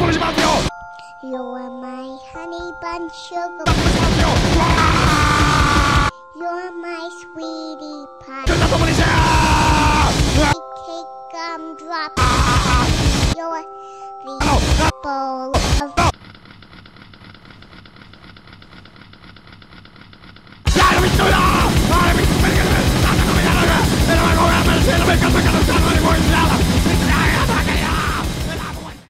You're my honey bun sugar. You're my sweetie pie. Cake gumdrop. You're the bowl of.